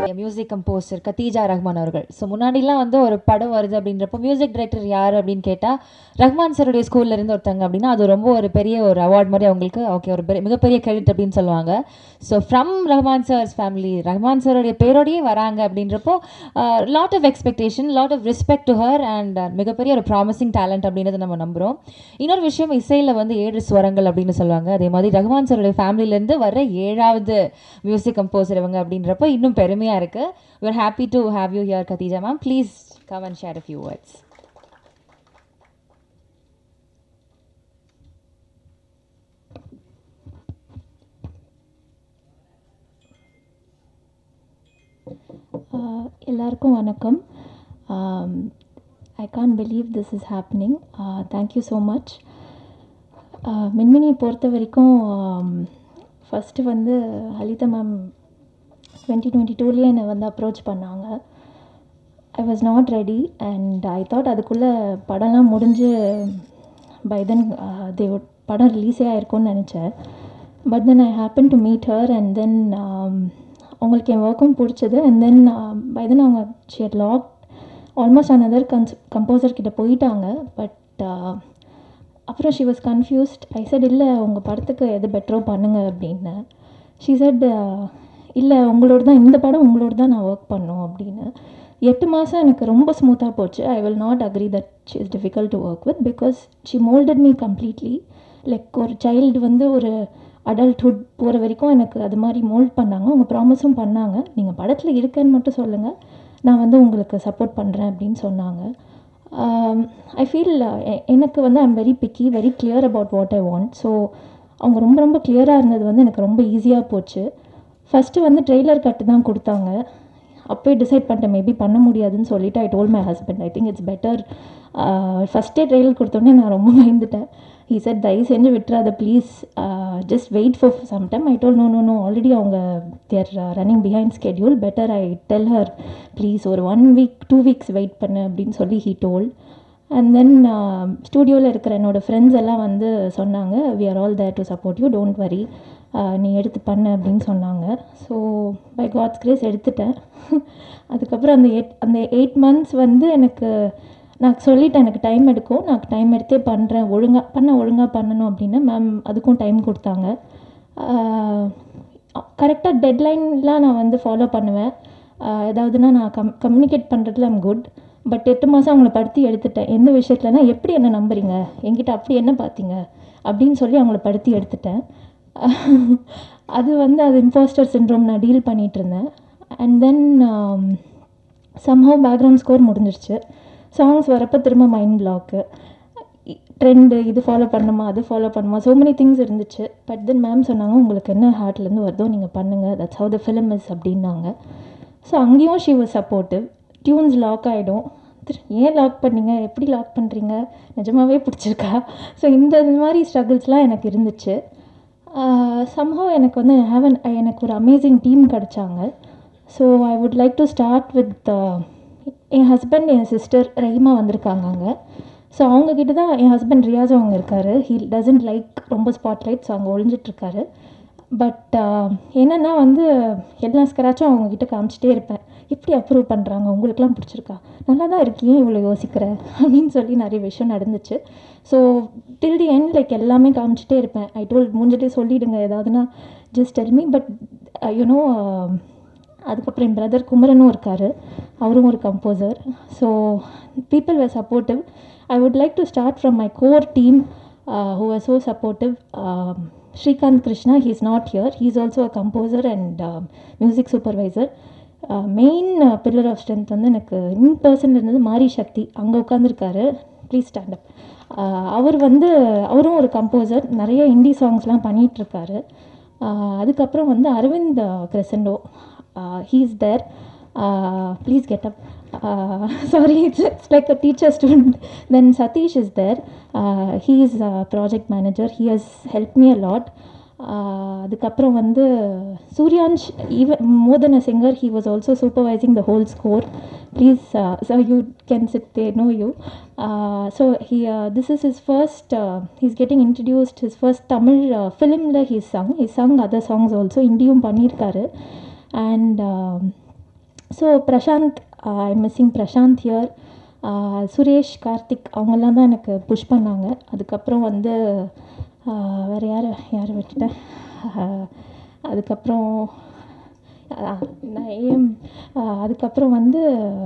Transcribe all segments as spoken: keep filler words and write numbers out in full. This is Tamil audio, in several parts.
மியூசிக் கம்போசர் கத்தீஜா ரஹ்மான் அவர்கள். ஸோ முன்னாடிலாம் வந்து ஒரு படம் வருது அப்படின்றப்போ மியூசிக் டைரக்டர் யார் அப்படின்னு கேட்டால் ரஹ்மான் சாருடைய ஸ்கூல்ல இருந்து ஒருத்தங்க அப்படின்னா அது ரொம்ப ஒரு பெரிய ஒரு அவார்ட் மாதிரி அவங்களுக்கு ஓகே ஒரு பெரிய மிகப்பெரிய கிரெடிட் அப்படின்னு சொல்லுவாங்க. So from Rahman sir's family Rahman சாருடைய பேரோடையே வராங்க அப்படின்றப்போ lot of expectation lot of respect to her and மிகப்பெரிய ஒரு ப்ராமிசிங் டேலண்ட் அப்படின்றத நம்ம நம்புகிறோம். இன்னொரு விஷயம் இசையில் வந்து ஏழு ஸ்வரங்கள் அப்படின்னு சொல்லுவாங்க. அதே மாதிரி ரஹ்மான் சாருடைய ஃபேமிலியிலேருந்து வர ஏழாவது மியூசிக் கம்போசர் இவங்க அப்படின்றப்போ இன்னும் பெருமையாக இருக்குது. We are happy to have you here, Khatija ma'am. Please come and share a few words. Uh, எல்லாருக்கும் வணக்கம். um, I can't believe this is happening. Uh, thank you so much. uh, மின்மினியை பொறுத்த வரைக்கும் ஃபஸ்ட்டு வந்து ஹலிதா மேம் டுவெண்ட்டி டுவெண்ட்டி டூலேயே என்னை வந்து அப்ரோச் பண்ணாங்க. I was not ready and I thought அதுக்குள்ளே படம்லாம் முடிஞ்சு பை தென் தே படம் ரிலீஸே ஆகிருக்கும்னு நினச்சேன். But then I happen to meet her and then அவங்களுக்கு என் ஒர்க்கும் பிடிச்சது. அண்ட் தென் பை தென் அவங்க she had lock almost another cons composer கிட்ட போயிட்டாங்க. பட் அப்புறம் she was confused. I said இல்லை உங்கள் படத்துக்கு எது பெட்டரோ பண்ணுங்க அப்படின்னு. ஷி செட் இல்லை உங்களோட தான் இந்த படம் உங்களோட தான் நான் ஒர்க் பண்ணோம் அப்படின்னு. எட்டு மாதம் எனக்கு ரொம்ப ஸ்மூத்தாக போச்சு. I will not agree that she is difficult to work with because she moulded me completely. Like ஒரு சைல்டு வந்து ஒரு அடல்ட்ஹுட் போகிற வரைக்கும் எனக்கு அது மாதிரி மோல்ட் பண்ணாங்க. அவங்க ப்ராமிஸும் பண்ணாங்க, நீங்கள் படத்தில் இருக்கேன்னு மட்டும் சொல்லுங்கள், நான் வந்து உங்களுக்கு சப்போர்ட் பண்ணுறேன் அப்படின்னு சொன்னாங்க. ஐ ஃபீல் எனக்கு வந்து I'm very picky very clear about what I want. So அவங்க ரொம்ப ரொம்ப கிளியராக இருந்தது வந்து எனக்கு ரொம்ப ஈஸியாக போச்சு. ஃபஸ்ட்டு வந்து ட்ரெய்லர் கட்டு தான் கொடுத்தாங்க. அப்போயே டிசைட் பண்ணிட்டேன் மேபி பண்ண முடியாதுன்னு சொல்லிவிட்டு I told my husband I think it's better. ஃபஸ்ட்டே ட்ரெய்லர் கொடுத்தோன்னே நான் ரொம்ப பயந்துட்டேன். ஹீ செட் தயவு செஞ்சு விட்டுறாத please, just wait for some time. I told no no no already அவங்க they're running behind schedule, better I tell her please ஒரு one week two weeks wait பண்ணு அப்படின்னு சொல்லி ஹீ டோல். அண்ட் தென் ஸ்டூடியோவில் இருக்கிற என்னோடய ஃப்ரெண்ட்ஸ் எல்லாம் வந்து சொன்னாங்க we are all there to support you, don't worry, நீ எடுத்து பண்ணு அப்படின்னு சொன்னாங்க. ஸோ பை காட்ஸ் கிரேஸ் எடுத்துட்டேன். அதுக்கப்புறம் அந்த எயிட் அந்த எயிட் மந்த்ஸ் வந்து எனக்கு நான் சொல்லிட்டேன் எனக்கு டைம் எடுக்கும், நான் டைம் எடுத்தே பண்ணுறேன், ஒழுங்காக பண்ண ஒழுங்காக பண்ணணும் அப்படின்னு. மேம் அதுக்கும் டைம் கொடுத்தாங்க. கரெக்டாக டெட்லைன்லாம் நான் வந்து ஃபாலோ பண்ணுவேன். ஏதாவதுன்னா நான் கம் கம்யூனிகேட் பண்ணுறதுல ஐம் குட். பட் எட்டு மாதம் அவங்கள படுத்தி எடுத்துட்டேன். எந்த விஷயத்துலனா எப்படி என்ன நம்புறீங்க, என்கிட்ட அப்படி என்ன பார்த்தீங்க அப்படின்னு சொல்லி அவங்கள படுத்தி எடுத்துட்டேன். அது வந்து அது இம்போஸ்டர் சிண்ட்ரோம் நான் டீல் பண்ணிகிட்டு இருந்தேன். And then somehow background score முடிஞ்சிருச்சு. சாங்ஸ் வரப்போ திரும்ப மைண்ட் பிளாக்கு, ட்ரெண்டு, இது ஃபாலோ பண்ணுமா அது ஃபாலோ பண்ணுமா, ஸோ மெனி திங்ஸ் இருந்துச்சு. பட் தென் மேம் சொன்னாங்க உங்களுக்கு என்ன ஹார்ட்லேருந்து வருதோ நீங்கள் பண்ணுங்கள், that's how the film is அப்படின்னாங்க. ஸோ அங்கேயும் she was supportive. Tunes lock ஆகிடும், ஏன் லாக் பண்ணீங்க, எப்படி லாக் பண்ணுறீங்க, நிஜமாகவே பிடிச்சிருக்கா. ஸோ இந்த இது மாதிரி ஸ்ட்ரகிள்ஸ்லாம் எனக்கு இருந்துச்சு. சம்ஹவ் எனக்கு வந்து ஹேவன் எனக்கு ஒரு அமேசிங் டீம் கிடச்சாங்க. So I would like to start with என் ஹஸ்பண்ட், என் சிஸ்டர் ரஹிமா வந்திருக்காங்க அங்கே. ஸோ அவங்கக்கிட்ட தான் என் ஹஸ்பண்ட் ரியாஸ் அவங்க இருக்கார். ஹீ டசன்ட் லைக் ரொம்ப ஸ்பாட்லைட், ஸோ அங்கே ஒழிஞ்சிட்ருக்காரு. பட் என்னென்னா வந்து எல்லா ஸ்க்ராச்சும் அவங்கக்கிட்ட காமிச்சிட்டே இருப்பேன், எப்படி அப்ரூவ் பண்ணுறாங்க, உங்களுக்குலாம் பிடிச்சிருக்கா, நல்லா தான் இருக்கே இவ்வளோ யோசிக்கிற அப்படின்னு சொல்லி நிறைய விஷயம் நடந்துச்சு. So till the end like எல்லாமே காமிச்சிட்டே இருப்பேன். ஐ டோல் முடிஞ்சிட்டே சொல்லிவிடுங்க ஏதாவதுன்னா just tell me. But you know அதுக்கப்புறம் என் பிரதர் குமரனும் இருக்கார், அவரும் ஒரு composer. So people were supportive. I would like to start from my core team who are so supportive. Srikanth Krishna, he is not here, he is also a composer and music supervisor. Main pillar of strength வந்து எனக்கு இன் பர்சன் இருந்தது மாரி சக்தி, அங்கே உட்காந்துருக்காரு, ப்ளீஸ் ஸ்டாண்ட் அப். அவர் வந்து அவரும் ஒரு கம்போசர், நிறைய ஹிந்தி சாங்ஸ்லாம் பண்ணிகிட்ருக்காரு. அதுக்கப்புறம் வந்து Aravind கிரெசண்டோ, he is there, uh, please get up, uh, sorry it's, it's like a teacher student. Then Satish is there, uh, he is a project manager, he has helped me a lot. அதுக்கப்புறம் வந்து Suryansh, even more than a singer, he was also supervising the whole score. Please uh, so you can sit there, know you. Uh, so he uh, this is his first uh, he's getting introduced, his first Tamil uh, film la he sung he sung other songs also, Indiyum pannirkaru. And uh, so Prashant, I missing Prashant here. Suresh, Karthik அவங்கெல்லாம் தான் எனக்கு புஷ் பண்ணாங்க. அதுக்கப்புறம் வந்து வேறு யார் யார் விட்டுட்டேன். அதுக்கப்புறம் நான் ஏம் அதுக்கப்புறம் வந்து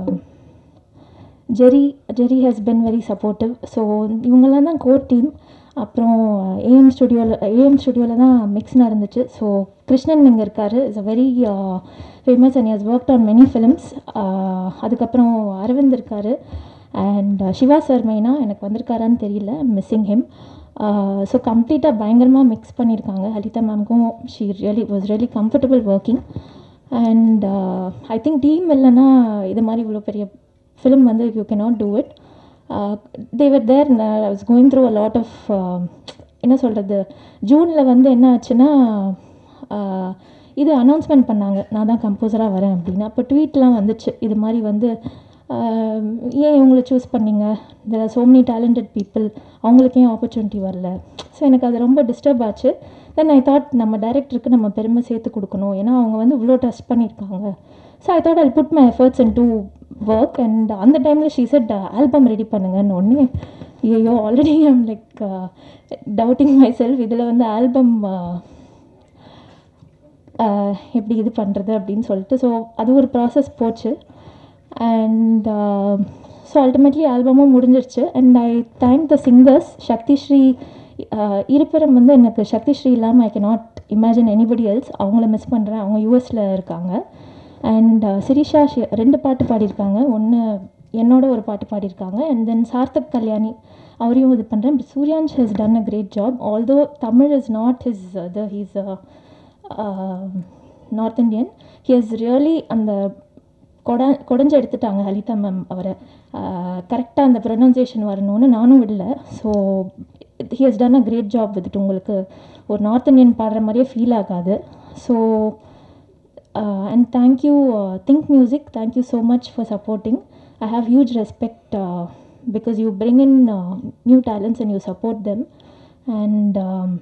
Jerry Jerry has been very supportive. So இவங்கெல்லாம் தான் கோர் டீம். அப்புறம் ஏஎம் ஸ்டுடியோவில் ஏஎம் ஸ்டுடியோவில் தான் மிக்ஸ் நடந்துச்சு. ஸோ கிருஷ்ணன் இங்கே இருக்கார், is a very famous and has worked on many films. அதுக்கப்புறம் அரவிந்த் இருக்கார் அண்ட் சிவா சார் மெயினாக எனக்கு வந்திருக்காரான்னு தெரியல, மிஸ்ஸிங் ஹிம். ஸோ கம்ப்ளீட்டாக பயங்கரமாக மிக்ஸ் பண்ணியிருக்காங்க. ஹலிதா மேம்க்கும் she really was really comfortable working. And I think team இல்லைன்னா இது மாதிரி இவ்வளோ பெரிய ஃபிலிம் வந்து you cannot do it. They were there. I was going through a lot of என்ன சொல்கிறது, ஜூனில் வந்து என்ன ஆச்சுன்னா இது அனௌன்ஸ்மெண்ட் பண்ணாங்க, நான் தான் கம்போஸராக வரேன் அப்படின்னு. அப்போ ட்வீட்லாம் வந்துச்சு இது மாதிரி வந்து ஏன் இவங்களை சூஸ் பண்ணிங்க, there are so many talented people, அவங்களுக்கு ஏன் ஆப்பர்ச்சுனிட்டி வரல. ஸோ எனக்கு அது ரொம்ப டிஸ்டர்ப் ஆச்சு. தென் ஐ தாட் நம்ம டைரக்டருக்கு நம்ம பெருமை சேர்த்து கொடுக்கணும், ஏன்னா அவங்க வந்து இவ்வளோ ட்ரஸ்ட் பண்ணியிருக்காங்க. So I thought I put my efforts into work. And அந்த டைமில் ஷீ செட் ஆல்பம் ரெடி பண்ணுங்கன்னு ஒன்று. ஐயோ already I'm like doubting myself, இதில் வந்து ஆல்பம் எப்படி இது பண்ணுறது அப்படின்னு சொல்லிட்டு. ஸோ அது ஒரு ப்ராசஸ் போச்சு. அண்ட் ஸோ அல்டிமேட்லி ஆல்பமும் முடிஞ்சிருச்சு. And I thank the singers. Shakthi Sri இருப்பிடம் வந்து எனக்கு சக்தி ஸ்ரீ இல்லாமல் I can not imagine anybody else. அவங்கள மிஸ் பண்ணுறேன், அவங்க யூஎஸில் இருக்காங்க. அண்ட் சிரிஷா ரெண்டு பாட்டு பாடியிருக்காங்க, ஒன்று என்னோட ஒரு பாட்டு பாடியிருக்காங்க. அண்ட் தென் சார்த்தக் கல்யாணி அவரையும் இது பண்ணுறேன். Suryansh has done a great job. Although Tamil is not his the he's North Indian. He has really அந்த கொட கொடைஞ்சு எடுத்துட்டாங்க ஹலிதா மேம் அவரை. கரெக்டாக அந்த ப்ரொனன்சியேஷன் வரணும்னு நானும் விடல. So he has done a great job with. உங்களுக்கு ஒரு நார்த் இண்டியன் பாடுற மாதிரியே ஃபீல் ஆகாது. So and thank you think music, thank you so much for supporting. I have huge respect because you bring in new talents and you support them. And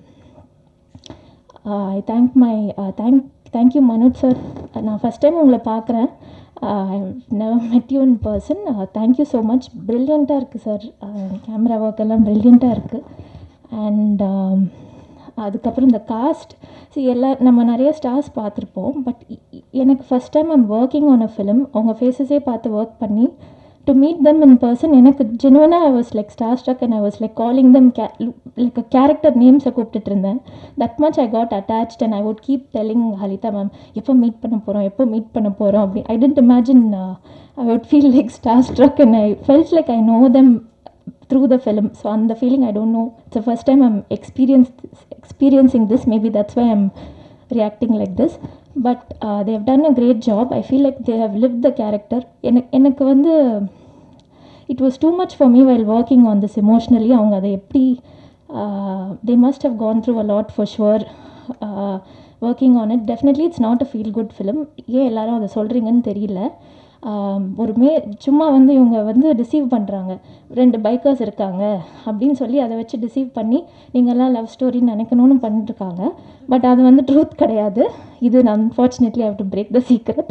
I thank my thank thank you Manoj sir. நான் ஃபஸ்ட் டைம் உங்களை பார்க்குறேன். I never met you in person. Thank you so much. ப்ரில்லியண்ட்டாக இருக்குது சார், கேமரா ஒர்க் எல்லாம் ப்ரில்லியண்ட்டாக இருக்குது. அண்ட் அதுக்கப்புறம் இந்த காஸ்ட், சி எல்லா நம்ம நிறைய ஸ்டார்ஸ் பார்த்துருப்போம். பட் எனக்கு first time I'm working on a film. அவங்க ஃபேஸஸே பார்த்து ஒர்க் பண்ணி to meet them in person எனக்கு ஜெனுவனாக I was like starstruck. And I was like calling them கே லைக் அ கேரக்டர் நேம்ஸை கூப்பிட்டுட்டு இருந்தேன். That much I got attached. And I would keep telling Halitha ma'am எப்போ மீட் பண்ண போகிறோம் எப்போ மீட் பண்ண போகிறோம் அப்படி. I didn't imagine I would feel like starstruck. And I felt like I know them through the film. So on the feeling I don't know, it's the first time I'm experienced experiencing this. Maybe that's why I'm reacting like this. But uh, they have done a great job. I feel like they have lived the character. எனக்கு வந்து it was too much for me while working on this emotionally. அவங்க அதை எப்படி they must have gone through a lot for sure uh, working on it. Definitely it's not a feel good film. ஏன் எல்லாரும் அதை சொல்கிறீங்கன்னு தெரியல. ஒரு மே சும்மா வந்து இவங்க வந்து டிசீவ் பண்ணுறாங்க, ரெண்டு பைக்கர்ஸ் இருக்காங்க அப்படின்னு சொல்லி அதை வச்சு டிசீவ் பண்ணி நீங்கள்லாம் லவ் ஸ்டோரின்னு நினைக்கணும்னு பண்ணிட்டுருக்காங்க. பட் அது வந்து ட்ரூத் கிடையாது. இது unfortunately I have to break the secret.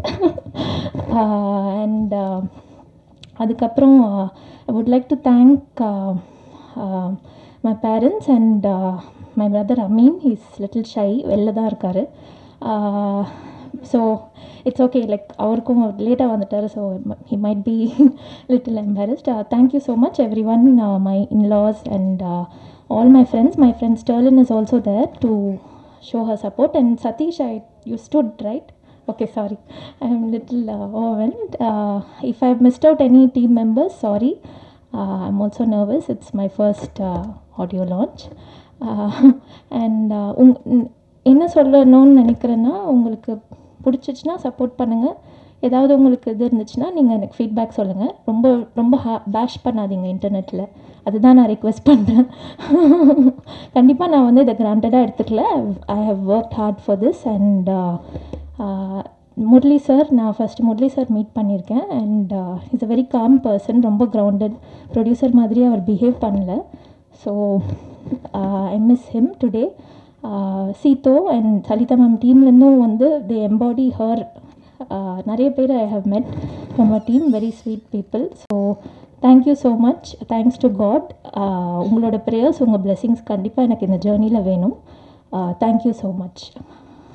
And அதுக்கப்புறம் I would like to thank my parents and my brother Ameen. He's little shy, வெளில தான் இருக்கார். ஸோ இட்ஸ் ஓகே, லைக் அவருக்கும் லேட்டாக வந்துட்டார். So he might be little embarrassed. Thank you so much everyone, my in-laws and all my friends. My friend Sterlin is also there to show her support. And Sathish, I you stood right. Okay, sorry, I am little uh, overwhelmed. Uh, if I have missed out any team members, sorry. Uh, I'm also nervous. It's my first uh, audio launch. Uh, and என்ன சொல்லணும்னு நினைக்கிறேன்னா, உங்களுக்கு பிடிச்சிச்சின்னா சப்போர்ட் பண்ணுங்கள். ஏதாவது உங்களுக்கு இது இருந்துச்சுன்னா நீங்கள் எனக்கு ஃபீட்பேக் சொல்லுங்கள். ரொம்ப ரொம்ப ஹா பேஷ் பண்ணாதீங்க இன்டர்நெட்டில், அதுதான் நான் ரிக்வெஸ்ட் பண்ணுறேன். கண்டிப்பாக நான் வந்து இதை கிராண்டடாக எடுத்துக்கல. I have worked hard for this. And Murali sir, நான் ஃபஸ்ட்டு முரளி சார் மீட் பண்ணியிருக்கேன். And is a very calm person, ரொம்ப கிரவுண்டட். ப்ரொடியூசர் மாதிரி அவர் பிஹேவ் பண்ணல. So I miss him today. சீதோ அண்ட் சலிதா மேம் டீம்லேருந்தும் வந்து தே எம்பாடி ஹர் நிறைய பேர் I have met from a team, very sweet people. So thank you so much. Thanks to God. உங்களோட ப்ரேயர்ஸ், உங்கள் பிளெஸிங்ஸ் கண்டிப்பாக எனக்கு இந்த ஜேர்னியில் வேணும். Thank you so much.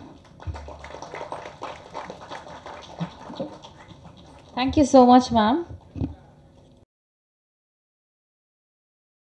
Thank you so much ma'am.